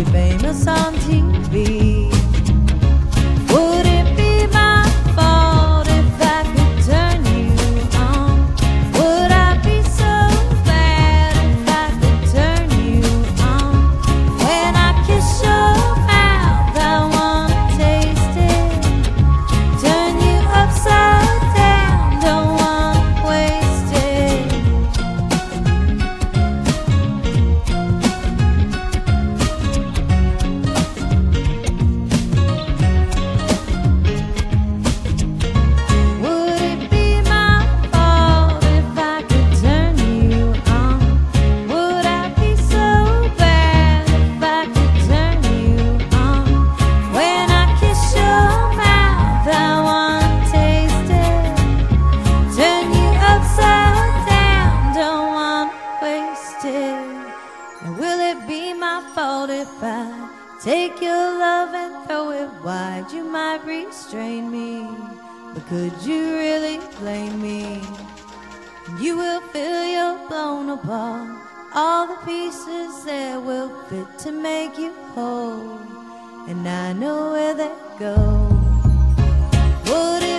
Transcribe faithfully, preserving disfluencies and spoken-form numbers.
really famous on T V. Would it be my fault if I could turn you on? Would I be so bad if I could turn you on? When I kiss your mouth, I wanna taste it. Turn you upside down, don't wanna waste it. Would it be my fault if I could turn you on? Would I be so bad if I could turn you on? When I kiss your mouth, I wanna taste it. Turn you upside down, don't wanna waste it. And will it be my fault if I take your love and throw it wide? You might restrain me, but could you really blame me? You will feel you're blown apart. All the pieces there will fit to make you whole, and I know where they go. Would it